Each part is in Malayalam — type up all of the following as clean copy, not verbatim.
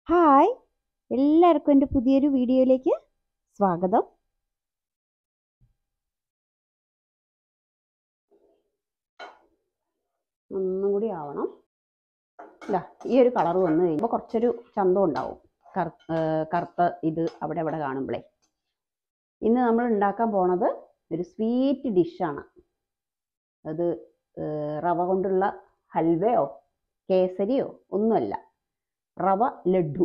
ഹായ്, എല്ലാവർക്കും എൻ്റെ പുതിയൊരു വീഡിയോയിലേക്ക് സ്വാഗതം. ഒന്നും കൂടി ആവണം. ഇല്ല, ഈ ഒരു കളർ വന്നു കഴിയുമ്പോൾ കുറച്ചൊരു ചന്തം ഉണ്ടാവും. കറുത്ത ഇത് അവിടെ ഇവിടെ കാണുമ്പോഴേ. ഇന്ന് നമ്മൾ ഉണ്ടാക്കാൻ പോണത് ഒരു സ്വീറ്റ് ഡിഷാണ്. അത് റവ കൊണ്ടുള്ള ഹൽവയോ കേസരിയോ ഒന്നുമല്ല, റവ ലഡു.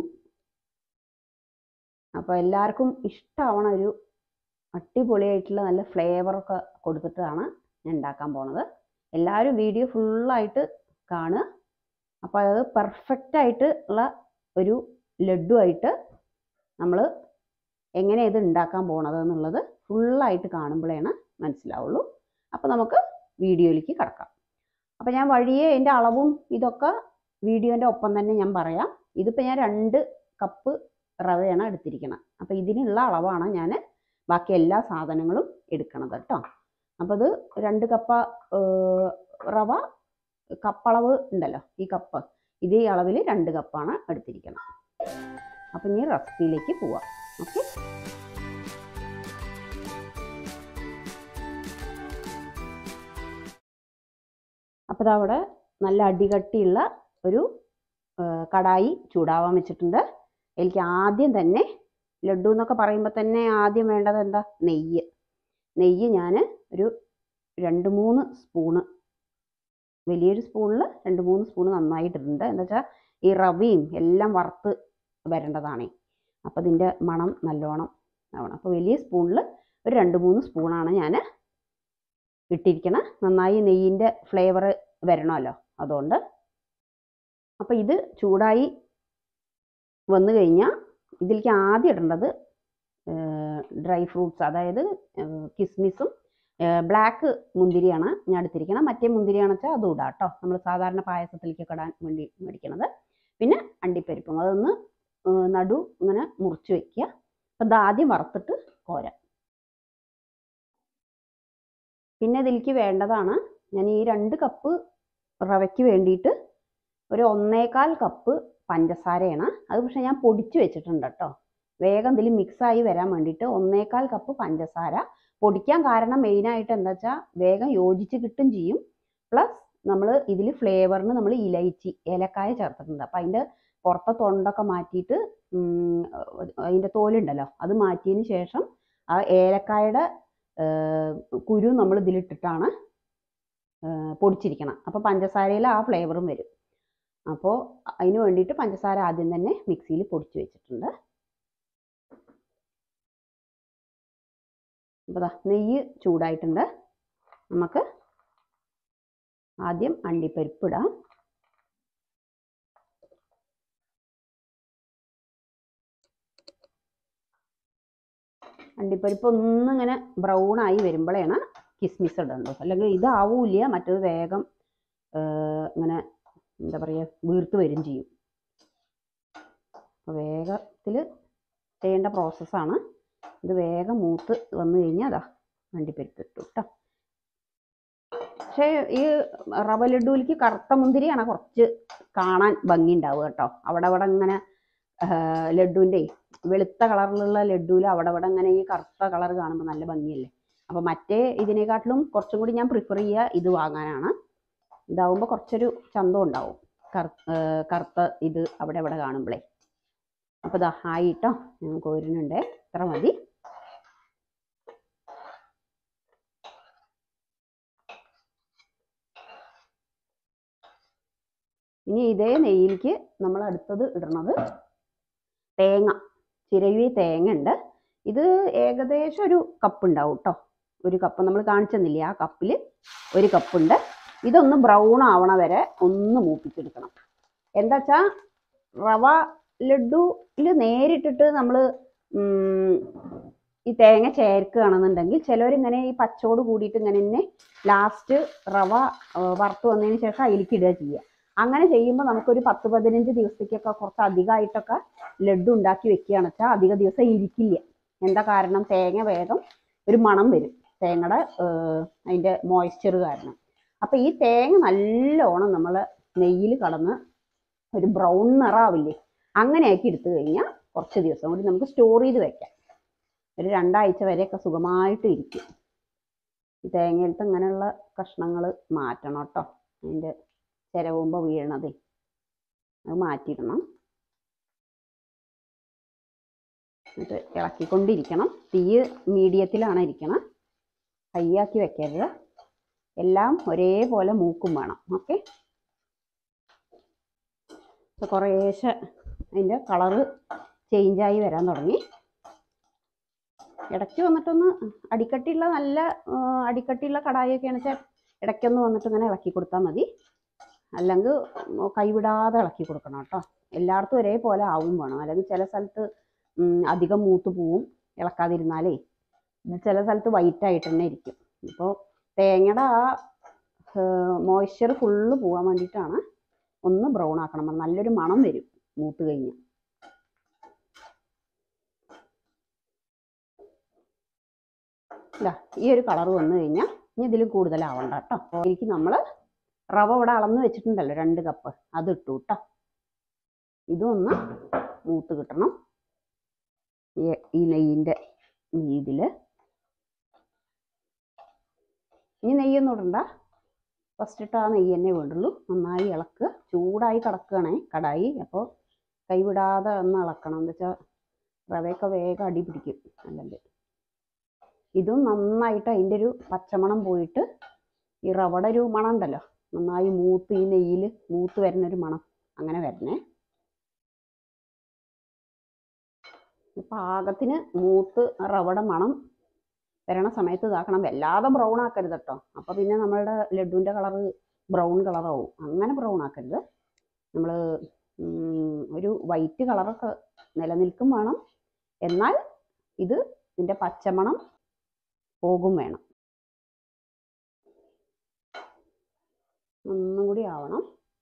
അപ്പോൾ എല്ലാവർക്കും ഇഷ്ടമാവണ ഒരു അടിപൊളിയായിട്ടുള്ള നല്ല ഫ്ലേവറൊക്കെ കൊടുത്തിട്ടാണ് ഞാൻ ഉണ്ടാക്കാൻ പോണത്. എല്ലാവരും വീഡിയോ ഫുള്ളായിട്ട് കാണുക. അപ്പോൾ അത് പെർഫെക്റ്റായിട്ട് ഉള്ള ഒരു ലഡു ആയിട്ട് നമ്മൾ എങ്ങനെ ഇത് ഉണ്ടാക്കാൻ പോണത് എന്നുള്ളത് ഫുള്ളായിട്ട് കാണുമ്പോഴാണ് മനസ്സിലാവുള്ളൂ. അപ്പോൾ നമുക്ക് വീഡിയോയിലേക്ക് കിടക്കാം. അപ്പോൾ ഞാൻ വഴിയെ അതിൻ്റെ അളവും ഇതൊക്കെ വീഡിയോൻ്റെ ഒപ്പം തന്നെ ഞാൻ പറയാം. ഇതിപ്പോൾ ഞാൻ 2 കപ്പ് റവയാണ് എടുത്തിരിക്കുന്നത്. അപ്പോൾ ഇതിനുള്ള അളവാണ് ഞാൻ ബാക്കി എല്ലാ സാധനങ്ങളും എടുക്കണത് കേട്ടോ. അപ്പോൾ അത് 2 കപ്പ് റവ, കപ്പളവ് ഉണ്ടല്ലോ, ഈ കപ്പ്, ഇതേ അളവിൽ 2 കപ്പാണ് എടുത്തിരിക്കുന്നത്. അപ്പം ഇനി റെസിപ്പിയിലേക്ക് പോവാം. ഓക്കെ, അപ്പോൾ അവിടെ നല്ല അടികട്ടിയുള്ള ഒരു കടായി ചൂടാവാൻ വെച്ചിട്ടുണ്ട്. എനിക്ക് ആദ്യം തന്നെ ലഡു എന്നൊക്കെ പറയുമ്പോൾ തന്നെ ആദ്യം വേണ്ടത് എന്താ? നെയ്യ് ഞാൻ ഒരു 2-3 സ്പൂണ്, വലിയൊരു സ്പൂണിൽ 2-3 സ്പൂണ് നന്നായിട്ടിട്ടുണ്ട്. എന്താ വെച്ചാൽ ഈ റവയും എല്ലാം വറുത്ത് വരേണ്ടതാണേ. അപ്പോൾ ഇതിൻ്റെ മണം നല്ലോണം ആവണം. അപ്പോൾ വലിയ സ്പൂണിൽ ഒരു 2-3 സ്പൂണാണ് ഞാൻ ഇട്ടിരിക്കണം. നന്നായി നെയ്യിൻ്റെ ഫ്ലേവർ വരണമല്ലോ, അതുകൊണ്ട്. അപ്പോൾ ഇത് ചൂടായി വന്നു കഴിഞ്ഞാൽ ഇതിലേക്ക് ആദ്യം ഇടേണ്ടത് ഡ്രൈ ഫ്രൂട്ട്സ്, അതായത് കിസ്മിസും ബ്ലാക്ക് മുന്തിരിയാണ് ഞാൻ എടുത്തിരിക്കണം. മറ്റേ മുന്തിരിയാണെന്ന് വെച്ചാൽ അതും ഇടാം കേട്ടോ. നമ്മൾ സാധാരണ പായസത്തിലേക്കൊക്കെ ഇടാൻ വേണ്ടി മേടിക്കണത്. പിന്നെ അണ്ടിപ്പരിപ്പും അതൊന്ന് നടു ഇങ്ങനെ മുറിച്ച് വെക്കുക. അപ്പം ഇതാദ്യം വറുത്തിട്ട് കോരാം. പിന്നെ ഇതിലേക്ക് വേണ്ടതാണ്, ഞാൻ ഈ 2 കപ്പ് റവയ്ക്ക് വേണ്ടിയിട്ട് ഒരു 1.25 കപ്പ് പഞ്ചസാരയാണ്. അത് പക്ഷേ ഞാൻ പൊടിച്ച് വെച്ചിട്ടുണ്ട് കേട്ടോ. വേഗം ഇതിൽ മിക്സായി വരാൻ വേണ്ടിയിട്ട് 1.25 കപ്പ് പഞ്ചസാര പൊടിക്കാൻ കാരണം മെയിനായിട്ട് എന്താ വെച്ചാൽ വേഗം യോജിച്ച് കിട്ടും ചെയ്യും. പ്ലസ് നമ്മൾ ഇതിൽ ഫ്ലേവറിന് നമ്മൾ ഏലക്കായ ചേർത്തിട്ടുണ്ട്. അപ്പം അതിൻ്റെ പുറത്തെ തൊണ്ടൊക്കെ മാറ്റിയിട്ട് അതിൻ്റെ തോലുണ്ടല്ലോ അത് മാറ്റിയതിന് ശേഷം ആ ഏലക്കായുടെ കുരു നമ്മൾ ഇതിലിട്ടിട്ടാണ് പൊടിച്ചിരിക്കണം. അപ്പോൾ പഞ്ചസാരയിൽ ആ ഫ്ലേവറും വരും. അപ്പോൾ അതിന് വേണ്ടിയിട്ട് പഞ്ചസാര ആദ്യം തന്നെ മിക്സിയിൽ പൊടിച്ച് വെച്ചിട്ടുണ്ട്. അപ്പോൾ നെയ്യ് ചൂടായിട്ടുണ്ട്. നമുക്ക് ആദ്യം അണ്ടിപ്പരിപ്പ് ഇടാം. അണ്ടിപ്പരിപ്പ് ഒന്നിങ്ങനെ ബ്രൗൺ ആയി വരുമ്പോഴാണ് കിസ്മിസ് ഇടേണ്ടത്. അല്ലെങ്കിൽ ഇതാവൂല, മറ്റത് വേഗം ഇങ്ങനെ എന്താ പറയുക വീർത്ത് വരും ചെയ്യും. അപ്പോൾ വേഗത്തിൽ ചെയ്യേണ്ട പ്രോസസ്സാണ് ഇത്. വേഗം മൂത്ത് വന്നു കഴിഞ്ഞാൽ അണ്ടിപ്പരിപ്പ് ഇട്ടു കേട്ടോ. പക്ഷേ ഈ റവ ലഡുവിലേക്ക് കറുത്ത മുന്തിരിയാണ് കുറച്ച് കാണാൻ ഭംഗി ഉണ്ടാവുക കേട്ടോ. അവിടെ ഇങ്ങനെ ലഡുവിൻ്റെ വെളുത്ത കളറിലുള്ള ലഡുവിൽ അവിടെ ഇങ്ങനെ ഈ കറുത്ത കളർ കാണുമ്പോൾ നല്ല ഭംഗിയല്ലേ. അപ്പോൾ മറ്റേ ഇതിനെക്കാട്ടിലും കുറച്ചും കൂടി ഞാൻ പ്രിഫർ ചെയ്യുക ഇത് വാങ്ങാനാണ്. ഇതാവുമ്പോൾ കുറച്ചൊരു ചന്തം ഉണ്ടാവും, കറുത്ത ഇത് അവിടെ കാണുമ്പോഴേ. അപ്പോൾ ആയിട്ടോ, ഞാൻ കോരുന്നുണ്ട്. ഇത്ര മതി. ഇനി ഇതേ നെയ്യിലേക്ക് നമ്മൾ അടുത്തത് ഇടുന്നത് തേങ്ങ, ചിരവി തേങ്ങ ഉണ്ട്. ഇത് ഏകദേശം ഒരു കപ്പ് ഉണ്ടാവും കേട്ടോ. ഒരു കപ്പ് നമ്മൾ കാണിച്ചെന്നില്ലേ, ആ കപ്പിൽ 1 കപ്പുണ്ട്. ഇതൊന്ന് ബ്രൗൺ ആവണ വരെ ഒന്ന് മൂപ്പിച്ചെടുക്കണം. എന്താ വെച്ചാൽ റവ ലഡുവിൽ നേരിട്ടിട്ട് നമ്മൾ ഈ തേങ്ങ ചേർക്കുകയാണെന്നുണ്ടെങ്കിൽ ചിലവരിങ്ങനെ ഈ പച്ചോട് കൂടിയിട്ട് ഇങ്ങനെ തന്നെ ലാസ്റ്റ് റവ വറുത്ത് വന്നതിന് ശേഷം അതിലേക്ക് ഇടുക ചെയ്യുക. അങ്ങനെ ചെയ്യുമ്പോൾ നമുക്കൊരു 10-15 ദിവസത്തേക്കൊക്കെ കുറച്ച് അധികമായിട്ടൊക്കെ ലഡു ഉണ്ടാക്കി വെക്കുകയാണെന്ന് വെച്ചാൽ അധിക ദിവസം ഇരിക്കില്ല. എന്താ കാരണം? തേങ്ങ വേഗം ഒരു മണം വരും, തേങ്ങയുടെ അതിൻ്റെ മോയ്സ്ചർ കാരണം. അപ്പം ഈ തേങ്ങ നല്ലോണം നമ്മൾ നെയ്യിൽ കടന്ന് ഒരു ബ്രൗൺ നിറാവില്ലേ, അങ്ങനെയാക്കി എടുത്തു കഴിഞ്ഞാൽ കുറച്ച് ദിവസം കൂടി നമുക്ക് സ്റ്റോർ ചെയ്ത് വെക്കാം. ഒരു 2 ആഴ്ച വരെയൊക്കെ സുഖമായിട്ട് ഇരിക്കും. ഈ തേങ്ങയിലത്തെ ഇങ്ങനെയുള്ള കഷ്ണങ്ങൾ മാറ്റണം കേട്ടോ. അതിൻ്റെ ചിരവുമ്പോൾ വീഴണതേ അത് മാറ്റിയിടണം. എന്നിട്ട് ഇളക്കിക്കൊണ്ടിരിക്കണം. തീ മീഡിയത്തിലാണ് ഇരിക്കണം, ഹൈയാക്കി വെക്കരുത്. എല്ലാം ഒരേപോലെ മൂക്കും വേണം. ഓക്കെ. ഇപ്പോൾ കുറേശ്ശെ അതിൻ്റെ കളറ് ചേഞ്ചായി വരാൻ തുടങ്ങി. ഇടയ്ക്ക് വന്നിട്ടൊന്ന് അടിക്കട്ടിയുള്ള നല്ല അടിക്കട്ടിയുള്ള കടായിയൊക്കെയാണെന്ന് വെച്ചാൽ ഇടയ്ക്കൊന്ന് വന്നിട്ട് ഇങ്ങനെ ഇളക്കി കൊടുത്താൽ മതി. അല്ലെങ്കിൽ കൈവിടാതെ ഇളക്കി കൊടുക്കണം കേട്ടോ. എല്ലായിടത്തും ഒരേപോലെ ആവും വേണം. അല്ലെങ്കിൽ ചില സ്ഥലത്ത് അധികം മൂത്ത് പോവും ഇളക്കാതിരുന്നാലേ. ചില സ്ഥലത്ത് വൈറ്റായിട്ട് തന്നെ ഇരിക്കും. ഇപ്പോൾ തേങ്ങയുടെ ആ മോയ്സ്ചർ ഫുള്ള് പോകാൻ വേണ്ടിയിട്ടാണ് ഒന്ന് ബ്രൗൺ ആക്കണം. നല്ലൊരു മണം വരും മൂത്ത് കഴിഞ്ഞാൽ. ഇല്ല, ഈ ഒരു കളർ വന്നു കഴിഞ്ഞാൽ ഇനി ഇതിലും കൂടുതലാവണ്ട കേട്ടോ. അപ്പോൾ എനിക്ക് നമ്മൾ റവ ഇവിടെ അളന്ന് വെച്ചിട്ടുണ്ടല്ലോ 2 കപ്പ്, അത് ഇട്ടു കേട്ടോ. ഇതൊന്ന് മൂത്ത് കിട്ടണം ഈ നെയ്യിൻ്റെ ഇതിൽ. ഇനി നെയ്യൊന്നും ഇടണ്ട, ഫസ്റ്റ് ഇട്ട് ആ നെയ്യ് തന്നെ വേണ്ടുള്ളൂ. നന്നായി ഇളക്കുക. ചൂടായി കിടക്കുകയാണേ കടായി, അപ്പോൾ കൈവിടാതെ ഒന്ന് ഇളക്കണം. എന്താ വെച്ചാൽ റവയൊക്കെ വേഗം അടി പിടിക്കും അല്ലെങ്കിൽ. ഇതും നന്നായിട്ട് അതിൻ്റെ ഒരു പച്ചമണം പോയിട്ട് ഈ റവയുടെ ഒരു മണം ഉണ്ടല്ലോ, നന്നായി മൂത്ത് ഈ നെയ്യിൽ മൂത്ത് വരുന്നൊരു മണം അങ്ങനെ വരണേ. പാകത്തിന് മൂത്ത് റവയുടെ മണം വരണ സമയത്ത് ഇതാക്കണം. വല്ലാതെ ബ്രൗൺ ആക്കരുത് കേട്ടോ. അപ്പോൾ പിന്നെ നമ്മളുടെ ലഡുവിൻ്റെ കളറ് ബ്രൗൺ കളറാവും. അങ്ങനെ ബ്രൗൺ ആക്കരുത്. നമ്മൾ ഒരു വൈറ്റ് കളറൊക്കെ നിലനിൽക്കും വേണം. എന്നാൽ ഇതിൻ്റെ പച്ചമണം പോകും വേണം. ഒന്നും കൂടി ആവണം.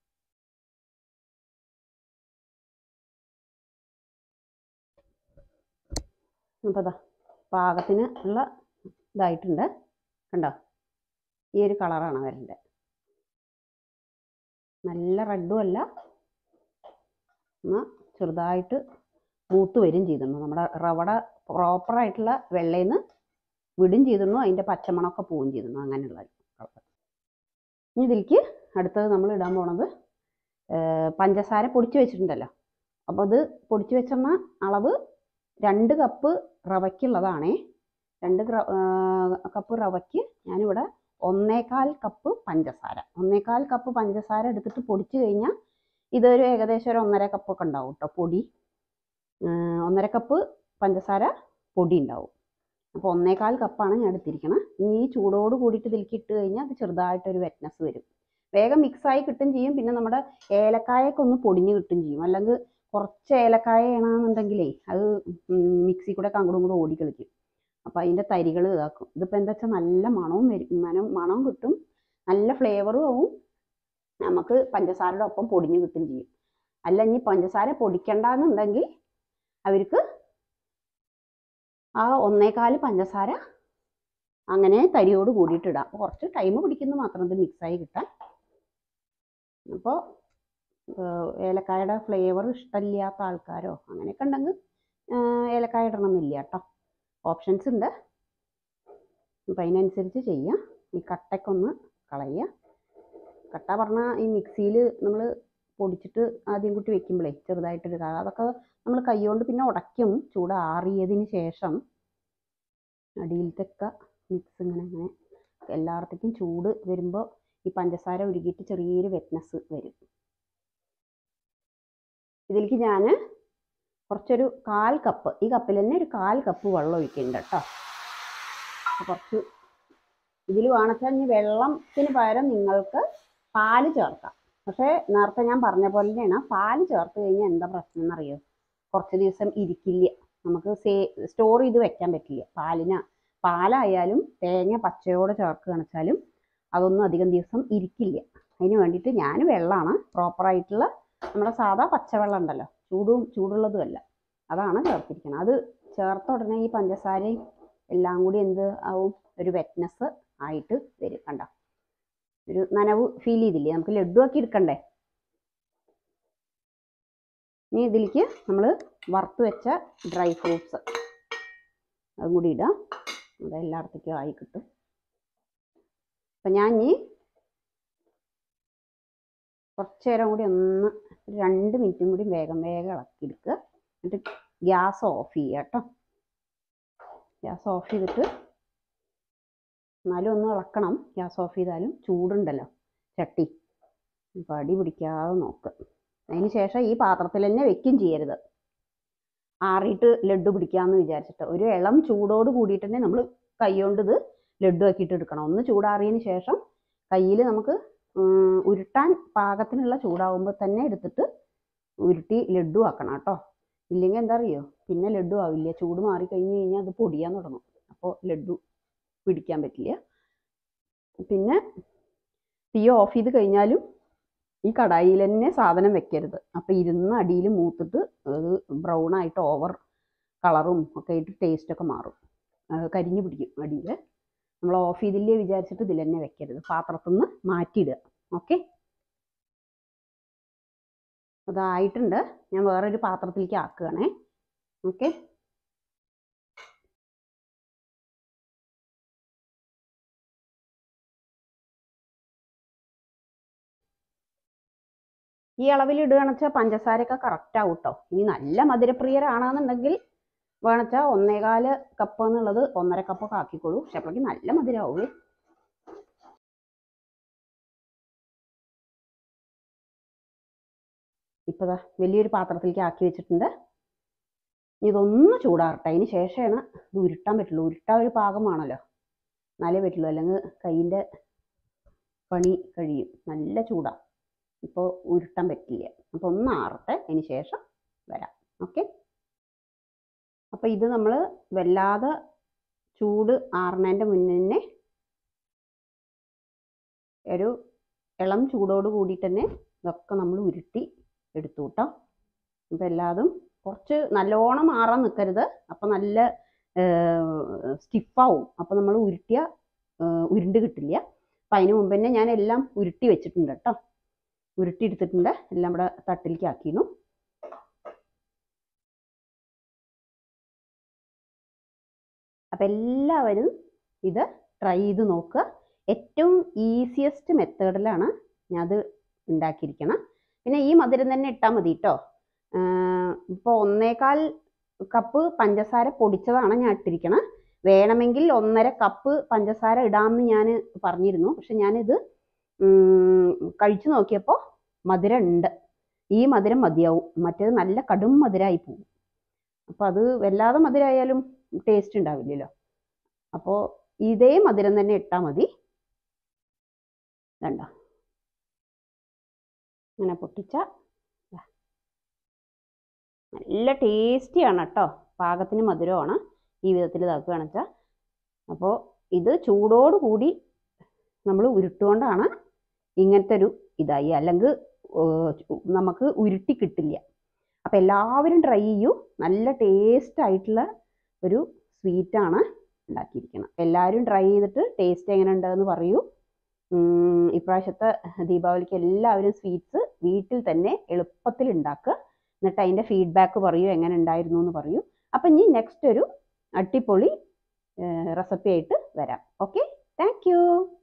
അപ്പോൾ അതാ പാകത്തിന് ഉള്ള ഇതായിട്ടുണ്ട്. കണ്ടോ, ഈ ഒരു കളറാണ് വരേണ്ടത്. നല്ല റെഡും അല്ല, എന്നാൽ ചെറുതായിട്ട് മൂത്ത് വരും ചെയ്തിരുന്നു. നമ്മുടെ റവയുടെ പ്രോപ്പറായിട്ടുള്ള വെള്ളയിൽ നിന്ന് വിടും ചെയ്തിരുന്നു, അതിൻ്റെ പച്ചമണമൊക്കെ പോവുകയും ചെയ്തിരുന്നു. അങ്ങനെയുള്ള കളർ. ഇനി ഇതിലേക്ക് അടുത്തത് നമ്മൾ ഇടാൻ പോണത് പഞ്ചസാര പൊടിച്ച് വെച്ചിട്ടുണ്ടല്ലോ. അപ്പോൾ അത് പൊടിച്ച് വെച്ചെന്ന അളവ് 2 കപ്പ് റവയ്ക്കുള്ളതാണേ. 2 കപ്പ് റവയ്ക്ക് ഞാനിവിടെ 1/4 കപ്പ് പഞ്ചസാര 1/4 കപ്പ് പഞ്ചസാര എടുത്തിട്ട് പൊടിച്ച് കഴിഞ്ഞാൽ ഇതൊരു ഏകദേശം ഒരു 1.5 കപ്പൊക്കെ ഉണ്ടാവും കേട്ടോ പൊടി. 1.5 കപ്പ് പഞ്ചസാര പൊടി ഉണ്ടാവും. അപ്പോൾ 1/4 കപ്പാണ് ഞാൻ എടുത്തിരിക്കണം. ഇനി ഈ ചൂടോട് കൂടിയിട്ട് ഇതിലേക്ക് ഇട്ട് കഴിഞ്ഞാൽ അത് ചെറുതായിട്ടൊരു വെറ്റ്നസ് വരും. വേഗം മിക്സായി കിട്ടും ചെയ്യും. പിന്നെ നമ്മുടെ ഏലക്കായൊക്കെ ഒന്ന് പൊടിഞ്ഞ് കിട്ടും ചെയ്യും. അല്ലെങ്കിൽ കുറച്ച് ഏലക്കായ ആണെന്നുണ്ടെങ്കിലേ അത് മിക്സി കൂടെ അങ്ങോട്ടും കൂടെ ഓടിക്കളിക്കും. അപ്പോൾ അതിൻ്റെ തരികൾ ഇതാക്കും. ഇതിപ്പോൾ എന്താ വെച്ചാൽ നല്ല മണവും വരും, മണവും കിട്ടും, നല്ല ഫ്ലേവറും ആവും. നമുക്ക് പഞ്ചസാരയുടെ ഒപ്പം പൊടിഞ്ഞ് കിട്ടും ചെയ്യും. അല്ല ഇനി പഞ്ചസാര പൊടിക്കണ്ടെന്നുണ്ടെങ്കിൽ അവർക്ക് ആ 1/4 പഞ്ചസാര അങ്ങനെ തരിയോട് കൂടിയിട്ട് ഇടാം. അപ്പോൾ കുറച്ച് ടൈം പിടിക്കുന്നു മാത്രം ഇത് മിക്സായി കിട്ടാൻ. അപ്പോൾ ഏലക്കായുടെ ഫ്ലേവർ ഇഷ്ടമില്ലാത്ത ആൾക്കാരോ അങ്ങനെയൊക്കെ ഉണ്ടെങ്കിൽ ഏലക്കായ ഇടണമെന്നില്ല കേട്ടോ. ഓപ്ഷൻസ് ഉണ്ട്. അപ്പം അതിനനുസരിച്ച് ചെയ്യാം. ഈ കട്ടയ്ക്കൊന്ന് കളയുക. കട്ട പറഞ്ഞാൽ ഈ മിക്സിയിൽ നമ്മൾ പൊടിച്ചിട്ട് ആദ്യം കൂട്ടി വെക്കുമ്പോഴേ ചെറുതായിട്ടൊരു അതൊക്കെ നമ്മൾ കൈകൊണ്ട് പിന്നെ ഉടയ്ക്കും. ചൂട് ആറിയതിന് ശേഷം അടിയിലത്തൊക്കെ മിക്സ് ഇങ്ങനെ എല്ലായിടത്തേക്കും ചൂട് വരുമ്പോൾ ഈ പഞ്ചസാര ഉരുകിയിട്ട് ചെറിയൊരു വെറ്റ്നസ് വരും. ഇതിലേക്ക് ഞാൻ കുറച്ചൊരു 1/4 കപ്പ്, ഈ കപ്പിൽ തന്നെ ഒരു 1/4 കപ്പ് വെള്ളം ഒഴിക്കുന്നുണ്ട് കേട്ടോ. കുറച്ച് ഇതിൽ വേണമെച്ചാൽ ഇനി വെള്ളത്തിന് പകരം നിങ്ങൾക്ക് പാല് ചേർക്കാം. പക്ഷേ നേരത്തെ ഞാൻ പറഞ്ഞ പോലെ തന്നെയാണ്, പാല് ചേർത്ത് കഴിഞ്ഞാൽ എന്താ പ്രശ്നം എന്നറിയോ? കുറച്ച് ദിവസം ഇരിക്കില്ല, നമുക്ക് സ്റ്റോർ ചെയ്ത് വെക്കാൻ പറ്റില്ല. പാലായാലും തേങ്ങ പച്ചയോടെ ചേർക്കുകയാണെന്ന് വെച്ചാലും അതൊന്നും അധികം ദിവസം ഇരിക്കില്ല. അതിന് വേണ്ടിയിട്ട് ഞാൻ വെള്ളമാണ് പ്രോപ്പറായിട്ടുള്ള നമ്മുടെ സാധാ പച്ചവെള്ളം ഉണ്ടല്ലോ, ചൂടുള്ളതുമല്ല, അതാണ് ചേർത്തിരിക്കുന്നത്. അത് ചേർത്ത ഉടനെ ഈ പഞ്ചസാരയും എല്ലാം കൂടി എന്ത് ആവും, ഒരു വെറ്റ്നസ് ആയിട്ട് വരും. കണ്ടോ, ഒരു നനവ് ഫീൽ ചെയ്തില്ലേ? നമുക്ക് ലഡു ആക്കി എടുക്കണ്ടേ. ഇനി ഇതിലേക്ക് നമ്മൾ വറുത്ത് വെച്ച ഡ്രൈ ഫ്രൂട്ട്സ് അതും കൂടി ഇടാം. അത് എല്ലായിടത്തേക്കും ആയി കിട്ടും. അപ്പം ഞാൻ ഇനി കുറച്ച് നേരം കൂടി ഒന്ന് 2 മിനിറ്റും കൂടി വേഗം ഇളക്കിയെടുക്കുക. എന്നിട്ട് ഗ്യാസ് ഓഫ് ചെയ്യുക കേട്ടോ. ഗ്യാസ് ഓഫ് ചെയ്തിട്ട് എന്നാലും ഒന്ന് ഇളക്കണം. ഗ്യാസ് ഓഫ് ചെയ്താലും ചൂടുണ്ടല്ലോ ചട്ടി, അപ്പോൾ അടി പിടിക്കാതെ നോക്കുക. അതിന് ശേഷം ഈ പാത്രത്തിൽ തന്നെ വെക്കും ചെയ്യരുത്. ആറിയിട്ട് ലഡ്ഡു പിടിക്കാമെന്ന് വിചാരിച്ചിട്ട് ഒരു ഇളം ചൂടോട് കൂടിയിട്ട് തന്നെ നമ്മൾ കൈ കൊണ്ട് ഇത് ലഡ്ഡു ആക്കിയിട്ട് എടുക്കണം. ഒന്ന് ചൂടാറിയതിന് ശേഷം കയ്യിൽ നമുക്ക് ഉരുട്ടാൻ പാകത്തിനുള്ള ചൂടാവുമ്പോൾ തന്നെ എടുത്തിട്ട് ഉരുട്ടി ലഡ്ഡു ആക്കണം കേട്ടോ. ഇല്ലെങ്കിൽ എന്താ അറിയോ, പിന്നെ ലഡ്ഡു ആവില്ല. ചൂട് മാറി കഴിഞ്ഞ് കഴിഞ്ഞാൽ അത് പൊടിയാൻ തുടങ്ങും. അപ്പോൾ ലഡ്ഡു പിടിക്കാൻ പറ്റില്ല. പിന്നെ തീ ഓഫ് ചെയ്ത് കഴിഞ്ഞാലും ഈ കടായിൽ തന്നെ സാധനം വെക്കരുത്. അപ്പോൾ ഇരുന്ന അടിയിൽ മൂത്തിട്ട് അത് ബ്രൗൺ ആയിട്ട് ഓവർ കളറും ഒക്കെ ആയിട്ട് ടേസ്റ്റൊക്കെ മാറും, കരിഞ്ഞു പിടിക്കും അടിയിൽ. നമ്മൾ ഓഫ് ചെയ്തില്ലേ വിചാരിച്ചിട്ട് ഇതിൽ തന്നെ വെക്കരുത്. പാത്രത്തിൽ നിന്ന് മാറ്റിയിടുക. ഓക്കെ, അതായിട്ടുണ്ട്. ഞാൻ വേറൊരു പാത്രത്തിലേക്ക് ആക്കുകയാണേ. ഓക്കെ, ഈ അളവിൽ ഇടുകയാണെന്ന് വെച്ചാൽ പഞ്ചസാരയൊക്കെ കറക്റ്റ് ആവും കേട്ടോ. ഇനി നല്ല മധുരപ്രിയരാണെന്നുണ്ടെങ്കിൽ വേണമെച്ചാൽ 1.25 കപ്പ് എന്നുള്ളത് 1.5 കപ്പൊക്കെ ആക്കിക്കോളൂ. പക്ഷെ അപ്പോഴേക്ക് നല്ല മധുരമാവുമേ. ഇപ്പോൾ വലിയൊരു പാത്രത്തിലേക്ക് ആക്കി വെച്ചിട്ടുണ്ട്. ഇതൊന്ന് ചൂടാറട്ടെ. അതിന് ശേഷമാണ് ഇത് ഉരുട്ടാൻ പറ്റുള്ളൂ. ഉരുട്ടാൻ ഒരു പാകമാണല്ലോ, എന്നാലേ പറ്റുള്ളൂ. അല്ലെങ്കിൽ കയ്യിൻ്റെ പണി കഴിയും. നല്ല ചൂടാണ്, ഇപ്പോൾ ഉരുട്ടാൻ പറ്റില്ല. അപ്പോൾ ഒന്ന് ആറട്ടെ, അതിന് ശേഷം വരാം. ഓക്കെ, അപ്പോൾ ഇത് നമ്മൾ വല്ലാതെ ചൂട് ആറുന്നതിൻ്റെ മുന്നേ തന്നെ ഒരു ഇളം ചൂടോട് കൂടിയിട്ട് തന്നെ ഇതൊക്കെ നമ്മൾ ഉരുട്ടി എടുത്തു കേട്ടോ. അപ്പോൾ എല്ലാതും കുറച്ച് നല്ലോണം ആറാൻ നിൽക്കരുത്. അപ്പോൾ നല്ല സ്റ്റിഫാവും. അപ്പോൾ നമ്മൾ ഉരുട്ടിയ ഉരുണ്ട് കിട്ടില്ല. അപ്പം അതിന് മുമ്പ് തന്നെ ഞാൻ എല്ലാം ഉരുട്ടി വെച്ചിട്ടുണ്ട് കേട്ടോ. ഉരുട്ടി എടുത്തിട്ടുണ്ട്. എല്ലാം ഇവിടെ തട്ടിലേക്ക് ആക്കിയിരുന്നു. അപ്പം എല്ലാവരും ഇത് ട്രൈ ചെയ്ത് നോക്കുക. ഏറ്റവും ഈസിയസ്റ്റ് മെത്തേഡിലാണ് ഞാനത് ഉണ്ടാക്കിയിരിക്കണം. പിന്നെ ഈ മധുരം തന്നെ ഇട്ടാൽ മതി കേട്ടോ. ഇപ്പോൾ 1.25 കപ്പ് പഞ്ചസാര പൊടിച്ചതാണ് ഞാൻ ഇട്ടിരിക്കണം. വേണമെങ്കിൽ 1.5 കപ്പ് പഞ്ചസാര ഇടാമെന്ന് ഞാൻ പറഞ്ഞിരുന്നു. പക്ഷെ ഞാനിത് കഴിച്ചു നോക്കിയപ്പോൾ മധുരം ഉണ്ട്. ഈ മധുരം മതിയാവും. മറ്റേത് നല്ല കടും മധുരമായി പോകും. അപ്പോൾ അത് വല്ലാതെ മധുരമായാലും ടേസ്റ്റ് ഉണ്ടാവില്ലല്ലോ. അപ്പോൾ ഇതേ മധുരം തന്നെ ഇട്ടാൽ മതി. വേണ്ട, ഇങ്ങനെ പൊട്ടിച്ച നല്ല ടേസ്റ്റിയാണ് കേട്ടോ. പാകത്തിന് മധുരമാണ്. ഈ വിധത്തിൽ ഇതാക്കുകയാണെന്ന് വെച്ചാൽ. അപ്പോൾ ഇത് ചൂടോട് കൂടി നമ്മൾ ഉരുട്ടുകൊണ്ടാണ് ഇങ്ങനത്തെ ഒരു ഇതായി. അല്ലെങ്കിൽ നമുക്ക് ഉരുട്ടി കിട്ടില്ല. അപ്പോൾ എല്ലാവരും ട്രൈ ചെയ്യൂ. നല്ല ടേസ്റ്റ് ആയിട്ടുള്ള ഒരു സ്വീറ്റാണ് ഉണ്ടാക്കിയിരിക്കണം. എല്ലാവരും ട്രൈ ചെയ്തിട്ട് ടേസ്റ്റ് എങ്ങനെ ഉണ്ടെന്ന് പറയൂ. ഇപ്രാവശ്യത്തെ ദീപാവലിക്ക് എല്ലാവരും സ്വീറ്റ്സ് വീട്ടിൽ തന്നെ എളുപ്പത്തിൽ ഉണ്ടാക്കുക. എന്നിട്ട് അതിൻ്റെ ഫീഡ്ബാക്ക് പറയൂ, എങ്ങനെ ഉണ്ടായിരുന്നു എന്ന് പറയൂ. അപ്പം ഇനി നെക്സ്റ്റ് ഒരു അടിപൊളി റെസിപ്പി ആയിട്ട് വരാം. Okay, thank U.